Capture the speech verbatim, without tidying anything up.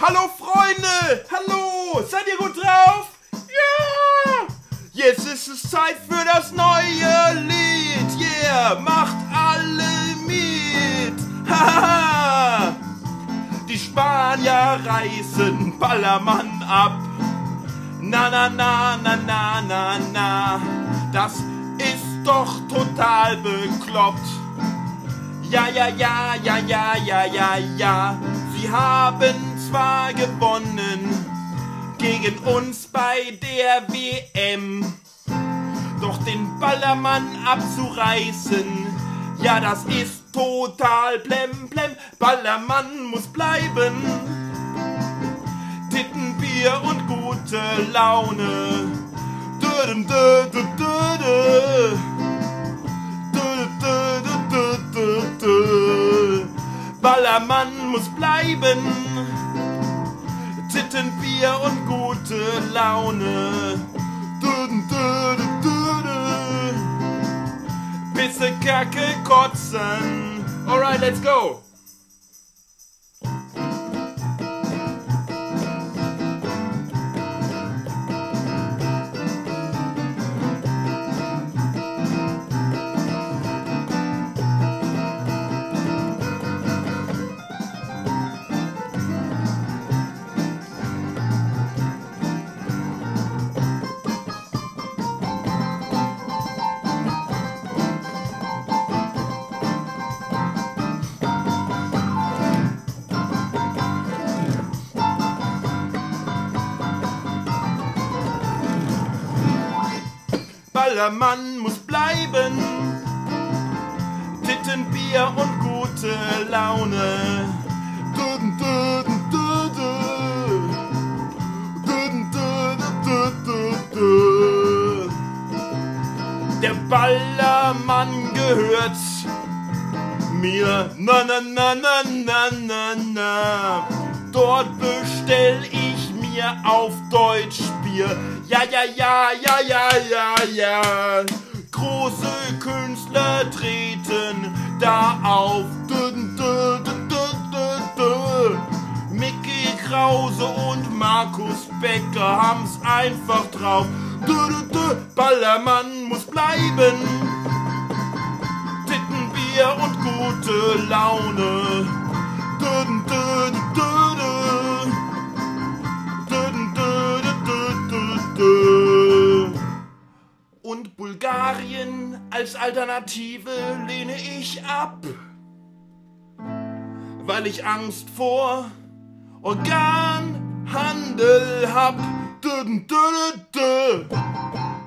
Hallo Freunde! Hallo! Seid ihr gut drauf? Ja! Jetzt ist es Zeit für das neue Lied. Yeah! Macht alle mit! Haha! Die Spanier reißen Ballermann ab. Na na na na na na na. Das ist doch total bekloppt. Ja, ja, ja, ja, ja, ja, ja, ja. Sie haben zwar gewonnen gegen uns bei der W M, doch den Ballermann abzureißen, ja, das ist total blemblem. Ballermann muss bleiben. Tittenbier und gute Laune. Dödem, dödem, dödem. Ballermann muss bleiben. Tittenbier und gute Laune. Pisse, Kacke, Kotzen. Alright, let's go. Ballermann muss bleiben. Tittenbier und gute Laune. Döden, döden, döden. Döden, döden, döden, döden. Der Ballermann gehört mir. Na, na, na, na, na, na, na. Dort bestell ich mir auf Deutsch Bier. Ja, ja, ja, ja, ja, ja, ja. Große Künstler treten da auf. Dö, dö, dö, dö, dö. Mickey Krause und Markus Becker haben's einfach drauf. Dö, dö, dö. Ballermann muss bleiben. Tittenbier und gute Laune. Dö, dö, dö, dö. Und Bulgarien als Alternative lehne ich ab, weil ich Angst vor Organhandel hab. Dö, dö, dö, dö.